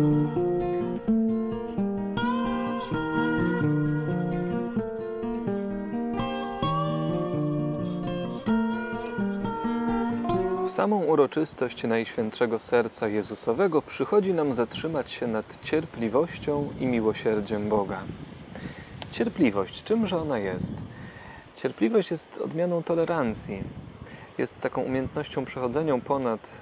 W samą uroczystość Najświętszego Serca Jezusowego przychodzi nam zatrzymać się nad cierpliwością i miłosierdziem Boga. Cierpliwość, czymże ona jest? Cierpliwość jest odmianą tolerancji. Jest taką umiejętnością przechodzenia ponad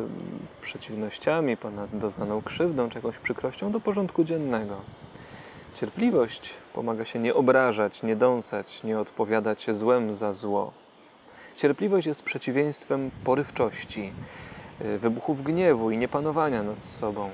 przeciwnościami, ponad doznaną krzywdą czy jakąś przykrością do porządku dziennego. Cierpliwość pomaga się nie obrażać, nie dąsać, nie odpowiadać złem za zło. Cierpliwość jest przeciwieństwem porywczości, wybuchów gniewu i niepanowania nad sobą.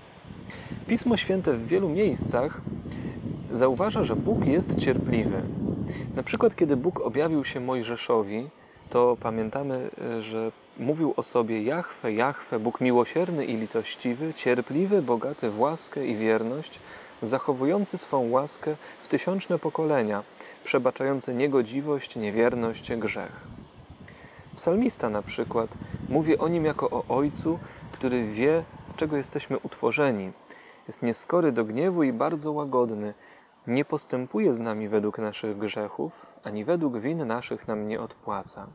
Pismo Święte w wielu miejscach zauważa, że Bóg jest cierpliwy. Na przykład, kiedy Bóg objawił się Mojżeszowi, to pamiętamy, że mówił o sobie Jahwe, Jahwe, Bóg miłosierny i litościwy, cierpliwy, bogaty w łaskę i wierność, zachowujący swą łaskę w tysiączne pokolenia, przebaczający niegodziwość, niewierność, grzech. Psalmista na przykład mówi o Nim jako o Ojcu, który wie, z czego jesteśmy utworzeni. Jest nieskory do gniewu i bardzo łagodny. Nie postępuje z nami według naszych grzechów, ani według win naszych nam nie odpłaca.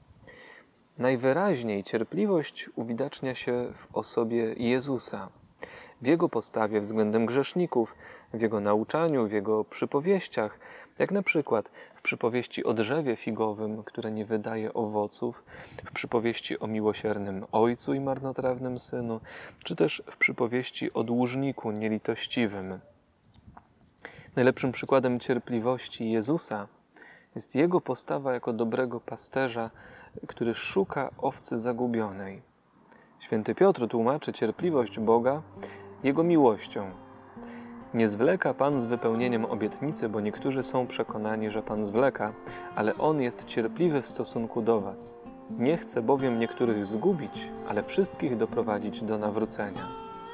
Najwyraźniej cierpliwość uwidacznia się w osobie Jezusa, w Jego postawie względem grzeszników, w Jego nauczaniu, w Jego przypowieściach, jak na przykład w przypowieści o drzewie figowym, które nie wydaje owoców, w przypowieści o miłosiernym ojcu i marnotrawnym synu, czy też w przypowieści o dłużniku nielitościwym. Najlepszym przykładem cierpliwości Jezusa jest Jego postawa jako dobrego pasterza, który szuka owcy zagubionej. Święty Piotr tłumaczy cierpliwość Boga Jego miłością. Nie zwleka Pan z wypełnieniem obietnicy, bo niektórzy są przekonani, że Pan zwleka, ale On jest cierpliwy w stosunku do was. Nie chce bowiem niektórych zgubić, ale wszystkich doprowadzić do nawrócenia.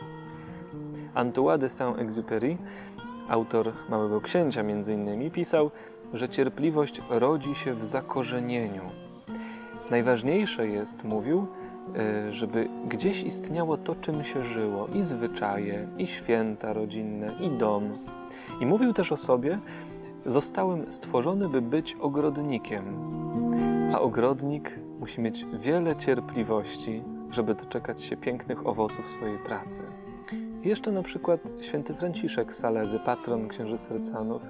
Antoine de Saint-Exupéry, autor Małego Księcia m.in., pisał, że cierpliwość rodzi się w zakorzenieniu. Najważniejsze jest, mówił, żeby gdzieś istniało to, czym się żyło, i zwyczaje, i święta rodzinne, i dom. I mówił też o sobie, zostałem stworzony, by być ogrodnikiem. A ogrodnik musi mieć wiele cierpliwości, żeby doczekać się pięknych owoców swojej pracy. I jeszcze na przykład święty Franciszek Salezy, patron księży Sercanów,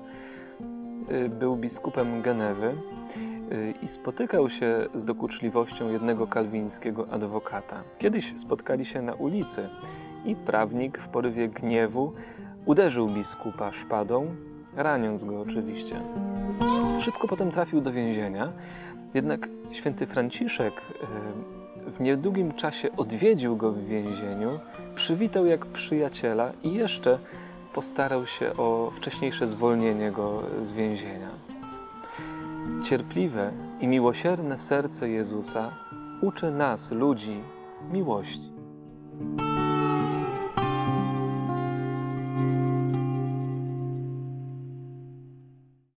był biskupem Genewy i spotykał się z dokuczliwością jednego kalwińskiego adwokata. Kiedyś spotkali się na ulicy i prawnik w porywie gniewu uderzył biskupa szpadą, raniąc go oczywiście. Szybko potem trafił do więzienia, jednak święty Franciszek w niedługim czasie odwiedził go w więzieniu, przywitał jak przyjaciela i jeszcze postarał się o wcześniejsze zwolnienie go z więzienia. Cierpliwe i miłosierne serce Jezusa uczy nas, ludzi, miłości.